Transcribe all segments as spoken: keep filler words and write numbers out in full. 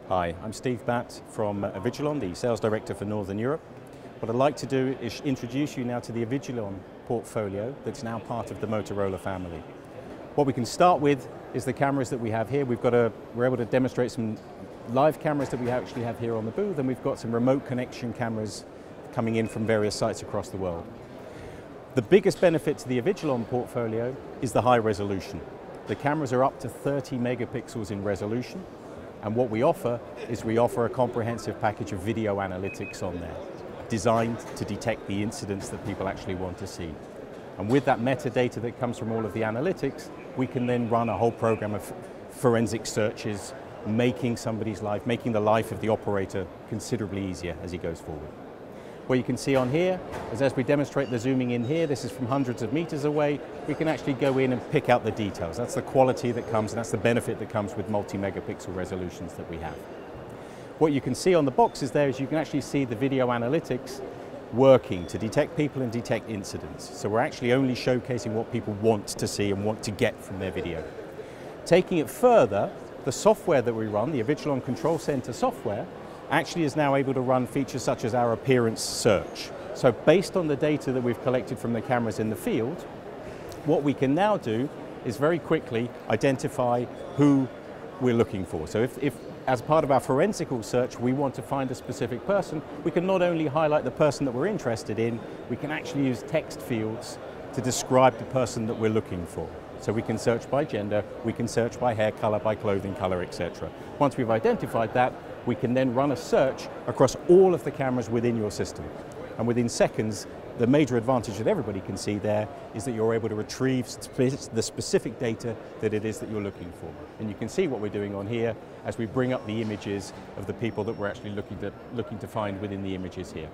Hi, I'm Steve Batt from Avigilon, the Sales Director for Northern Europe. What I'd like to do is introduce you now to the Avigilon portfolio that's now part of the Motorola family. What we can start with is the cameras that we have here. We've got a, we're able to demonstrate some live cameras that we actually have here on the booth, and we've got some remote connection cameras coming in from various sites across the world. The biggest benefit to the Avigilon portfolio is the high resolution. The cameras are up to thirty megapixels in resolution, and what we offer is we offer a comprehensive package of video analytics on there, designed to detect the incidents that people actually want to see. And with that metadata that comes from all of the analytics, we can then run a whole program of forensic searches, making somebody's life, making the life of the operator considerably easier as he goes forward. What you can see on here is, as we demonstrate the zooming in here, this is from hundreds of meters away, we can actually go in and pick out the details. That's the quality that comes, and that's the benefit that comes with multi-megapixel resolutions that we have. What you can see on the boxes there is you can actually see the video analytics working to detect people and detect incidents. So we're actually only showcasing what people want to see and want to get from their video. Taking it further, the software that we run, the Avigilon Control Center software, actually is now able to run features such as our appearance search. So based on the data that we've collected from the cameras in the field, what we can now do is very quickly identify who we're looking for. So if, if as part of our forensical search we want to find a specific person, we can not only highlight the person that we're interested in, we can actually use text fields to describe the person that we're looking for. So we can search by gender, we can search by hair color, by clothing color, et cetera. Once we've identified that, we can then run a search across all of the cameras within your system. And within seconds, the major advantage that everybody can see there is that you're able to retrieve the specific data that it is that you're looking for. And you can see what we're doing on here as we bring up the images of the people that we're actually looking to, looking to find within the images here.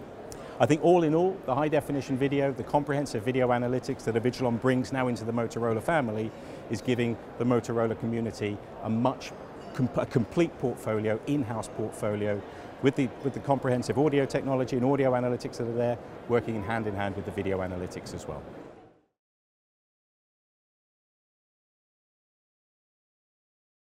I think all in all, the high definition video, the comprehensive video analytics that Avigilon brings now into the Motorola family is giving the Motorola community a much a complete portfolio, in-house portfolio, with the, with the comprehensive audio technology and audio analytics that are there, working hand in hand with the video analytics as well.